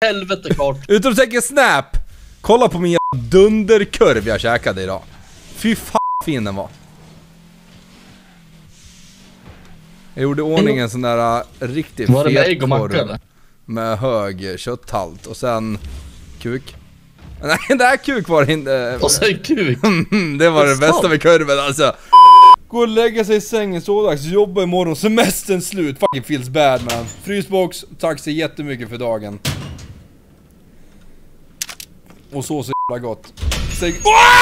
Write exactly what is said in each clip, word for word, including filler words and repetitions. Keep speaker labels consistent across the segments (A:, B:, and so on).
A: helvete kart.
B: Utom att tänka snap. Kolla på min jävla dunderkurv jag käkade idag. Fy fan fin den var. Jag gjorde ordning en sån där uh, riktigt
A: var det med
B: fet
A: ägg och macka,
B: korv
A: eller?
B: med hög kötthalt och sen kuk. Nej, det här kuk var inte.
A: Och sen kuk.
B: Det var det bästa med kurven alltså. Gå och lägga sig i sängen, så dags, jobba imorgon, semestern slut. Fucking feels bad man. Frysbox, tack så jättemycket för dagen. Och så så jävla gott. Säg...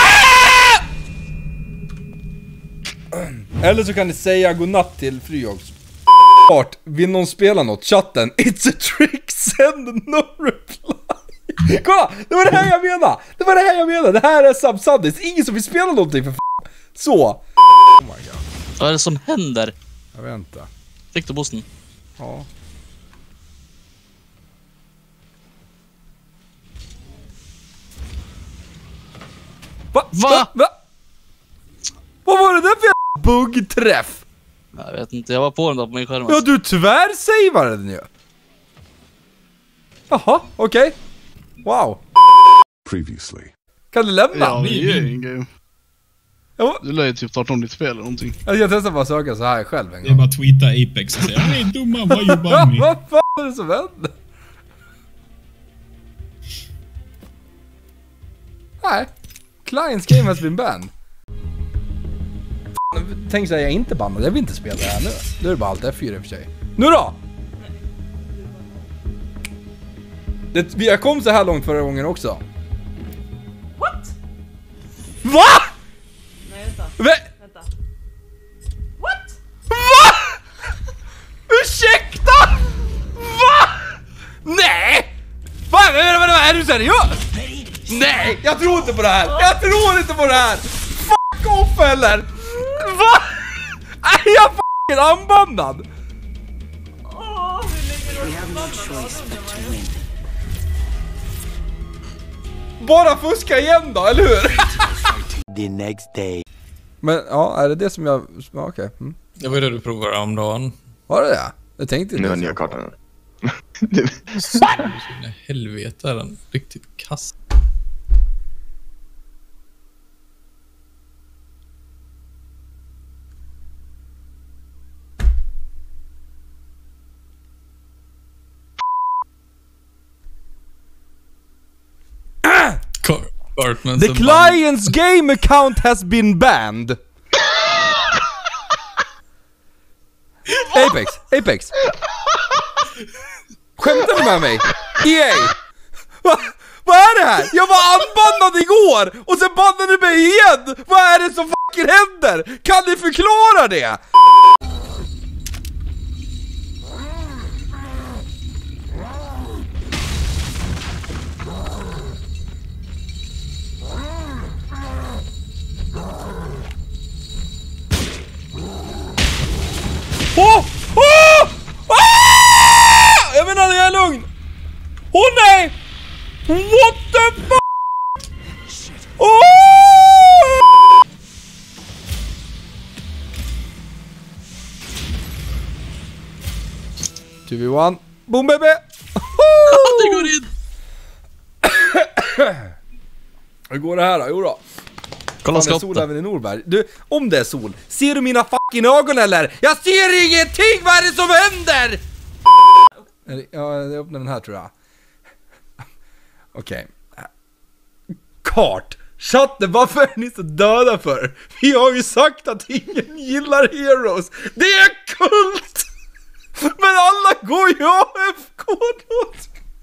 B: Eller så kan ni säga godnatt till Fryox. Klart, vill någon spela något? Chatten, it's a trick, send no reply. Kolla, det var det här jag menade. Det var det här jag menade. Det här är subsubdis. Ingen som vill spela någonting för f***. Så. Oh my god.
C: Vad är det som händer?
B: Jag vet inte.
C: Fick du boosten?
B: Ja. Va?
C: Va?
B: Va? Va? Vad var det där för jävla buggträff?
C: Jag vet inte, jag var på den där på min skärm.
B: Ja, du tvärsavade den ju. Jaha, okej. Okay. Wow.
D: Previously.
B: Kan du lämna?
E: Ja, det är ingen game.
B: Ja.
E: Du lär ju typ starta om ditt spel eller någonting.
B: Jag ska testa bara söka så här själv en gång.
F: Det är bara tweeta Apex och säga hej dumma, vad jobbar ni?
B: Vad fan är det som händer? Nej. Clients game has been banned. Tänk så här, jag är inte bannad. Jag vill inte spela det här nu. Nu är det bara allt F fyra i och för sig. Nu då! Det, jag kom så här långt förra gången också.
G: What?
B: Va?
G: Nej, vänta.
B: Vä-
G: Vänta. What?
B: Va? Ursäkta? Va? Nej! Fan, är du seriös? Nej, jag tror inte på det här. Jag tror inte på det här. Fuck off eller? Va? Är jag fucking anbandad?
G: Åh, hur länge har du förbannat?
B: Bara fuska igen då, eller hur?
H: The next day.
B: Men ja, är det det som jag... Ja, okej. Okay. Mm.
F: Det var det du provade om dagen.
B: Var det det? Jag tänkte inte.
D: Nu har nya kartan.
F: Helvete är den riktigt kass.
B: The client's game account has been banned. Apex, Apex. Skämtar du med mig? E A. Va? Vad är det här? Jag var anbannad igår och sen bannade du mig igen. Vad är det som fucking händer? Kan ni förklara det? Åh! Åh! Ah! Jag menar, jag är lugn. Åh oh, nej! What the fuck? Åh! two v one. Boom baby!
C: Det går in!
B: Hur går det här då? Jo då.
C: Kolla
B: skottet. Sol även i Norberg. Du, om det är sol, ser du mina fucking ögon eller? Jag ser ingenting! Vad är det som händer? Ja, jag öppnar den här tror jag. Okej. Okay. Kart. Chatten, varför är ni så döda för? Vi har ju sagt att ingen gillar Heroes. Det är kult! Men alla går ju A F K då.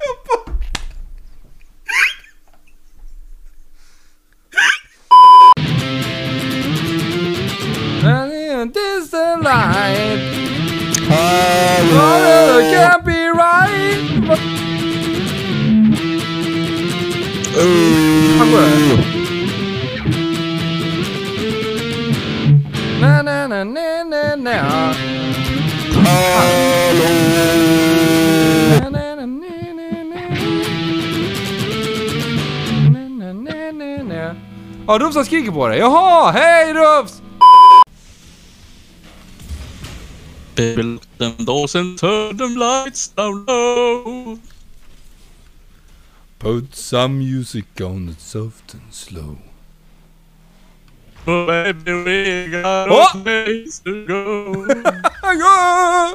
B: This the light. Oh, it can't be right. Na na na na na na. Ja, Rufs har skriker på dig. Jaha, hej Rufs!
C: Baby, lock them doors and turn them lights down low.
B: Put some music on it soft and slow.
C: Baby, we got
B: Oh!
C: a place to go.
B: Ja!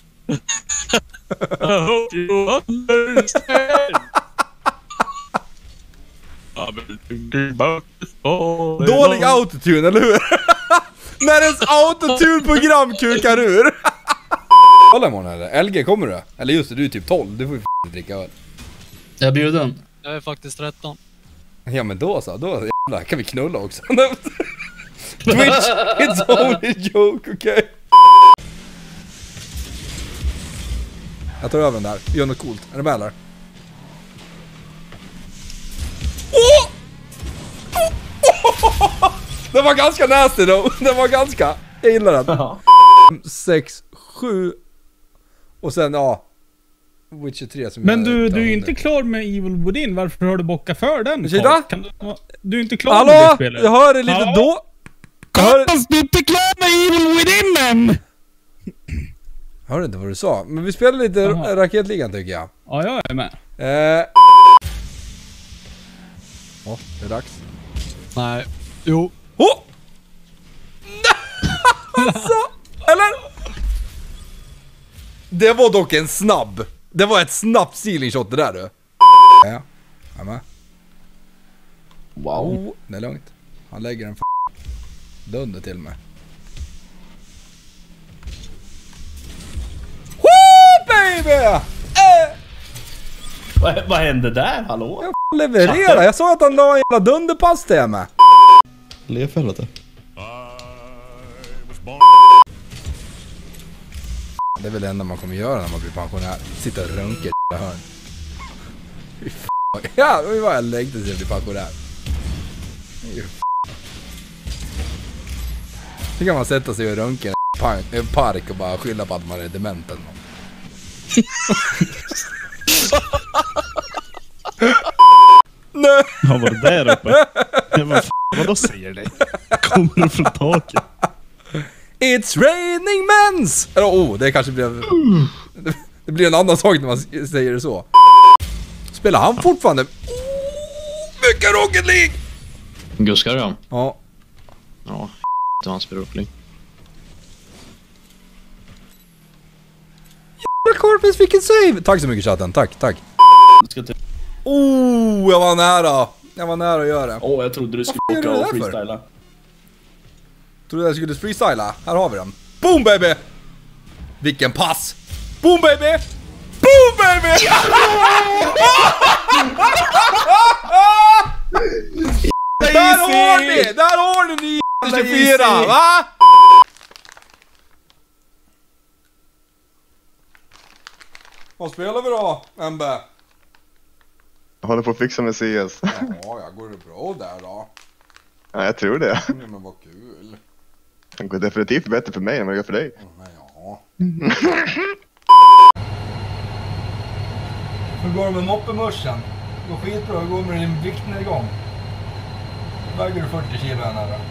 C: I hope you understand. I've been thinking about this all day
B: Dålig
C: long.
B: autotune, eller hur? När ens autotune-program kukar ur. Kolla imorgon eller? L G, kommer du? Eller just det, du är typ tolv, du får ju f***ing dricka öl.
C: Jag är bjuden. Jag är faktiskt tretton.
B: Ja men då så, då jävlar kan vi knulla också. Twitch, it's only a joke, okej? Okay? Jag tar över den där, gör något coolt. Är det med eller? Oh! Det var ganska nasty då. Det var ganska, jag gillar den. sex, sju och sen ja Witcher tre som
A: men du, du är ju inte klar med Evil Within. Varför har du bockat för den?
B: Ursäkta?
A: Kan du, du är inte klar
B: hallå?
A: med det spelet.
B: Jag hör det lite
A: Hallå?
B: då. Jag hör,
A: Fast du är inte klar med Evil Within än!
B: jag hörde inte vad du sa. Men vi spelar lite
A: Aha.
B: Raketligan tycker jag.
A: Ja, jag är med.
B: Eh. Åh, det är dags.
C: Nej. Jo.
B: Oh! Alltså, eller? Det var dock en snabb. Det var ett snabbt ceiling shot det där du. Ja, jag är med. Wow. Oh, det är lugnt. Han lägger en f*** dunder till mig. Woo baby! Eh.
D: Vad, vad hände där? Hallå?
B: Jag f*** levererar. Jag sa att han la en jävla dunderpass till mig.
F: Le för helvete.
B: Det är väl det enda man kommer göra när man blir pensionär. Sitta och runka i det hörn. Fy fan. Ja, det var jag längtade till att bli pensionär. Hur kan man sätta sig och runka i en park och bara skylla på att man är dementen? Nej.
D: Vad var det där uppe? Jag bara, vad då säger det? Kommer du från taket?
B: It's raining mens! Eller oh, det kanske blir... Det blir en annan sak när man säger det så. Spelar han fortfarande? Oh, mycket Rocket League!
C: Guskar ja.
B: Ja.
C: Ja, det var hans beroppling.
B: Jävla Corpus, vilken save! Tack så mycket chatten, tack, tack. Oh, jag var nära. Jag var nära att göra det.
D: Åh, oh, jag trodde du skulle
B: Varför
D: åka
B: gör du
D: och
B: det där för?
D: freestyla.
B: Trodde jag skulle freestyla. Här har vi den. Boom baby! Vilken pass! Boom baby! Boom baby! Där har ni! Där har ni ni tjugofyra, va? Vad spelar vi då, M B?
I: Jag håller på att fixa med C S.
B: Ja, jag går det bra där då?
I: Ja, jag tror det.
B: Ja, men vad kul.
I: Det går definitivt bättre för mig än vad det gör för dig.
B: Men ja. Hur går det med moppemörsen? Det går skitbra, hur går det med din viktnedgång? Väger du fyrtio kilo än eller?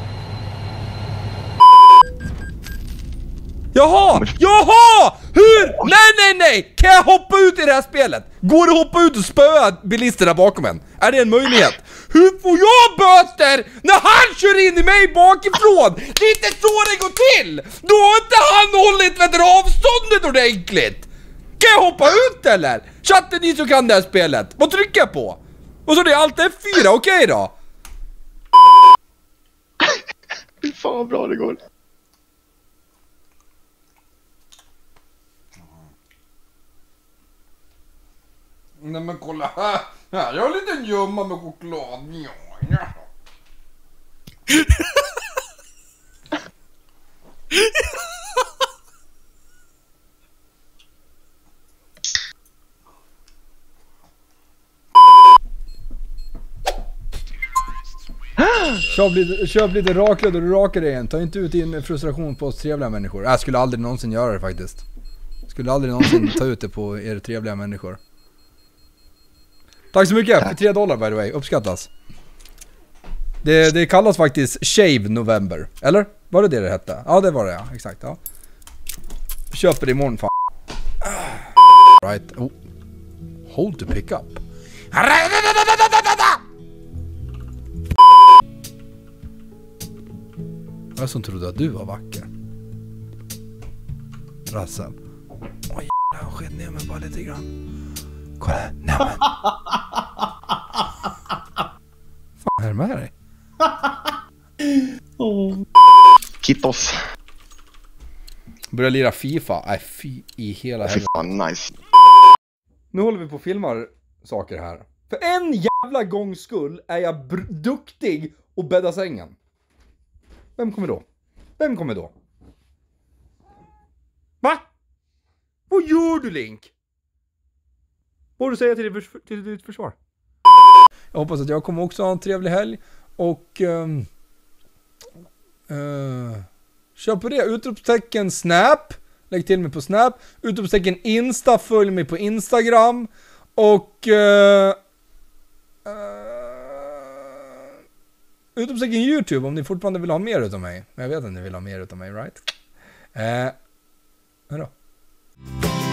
B: Jaha! Jaha! Hur? Nej, nej, nej! Kan jag hoppa ut i det här spelet? Går det att hoppa ut och spöa bilisterna bakom en? Är det en möjlighet? Hur får jag böter när han kör in i mig bakifrån? Det är inte så det går till! Då har inte han hållit vet du, avståndet ordentligt! Kan jag hoppa ut eller? Chatten ni som kan det här spelet. Vad trycker jag på? Och så det är allt F fyra, okej okay då?
I: Fy fan vad bra det går.
B: Nej men kolla här. Här jag har en liten gömma med choklad. Ja, ja. Köp lite, köp lite raklöd och du rakar dig igen. Ta inte ut din frustration på oss trevliga människor. Jag skulle aldrig någonsin göra det faktiskt. Skulle aldrig någonsin ta ut det på er trevliga människor. Tack så mycket för tre dollar by the way, uppskattas. Det, det kallas faktiskt Shave November, eller? Var det det det hette? Ja det var det ja, exakt ja. Köper det imorgon fan. Right, oh. Hold to pick up. Jag som trodde att du var vacker. Rassel. Åh jävlar, han sked ner mig bara lite grann. Kolla, nej men. Fan, är det med dig?
I: Kippos.
B: Börja lira FIFA. Nej, fy i hela
I: Fy
B: helvete.
I: fan, nice.
B: Nu håller vi på och filmar saker här. För en jävla gångs skull är jag br- duktig och bädda sängen. Vem kommer då? Vem kommer då? Va? Vad gör du, Link? Vad har du säga till ditt, förs- till ditt försvar? Jag hoppas att jag kommer också ha en trevlig helg. Och... Um, uh, kör på det. Utropstecken Snap. Lägg till mig på Snap. Utropstecken Insta. Följ mig på Instagram. Och... Uh, uh, utropstecken YouTube om ni fortfarande vill ha mer utav mig. Men jag vet att ni vill ha mer utav mig, right? Uh, hej då.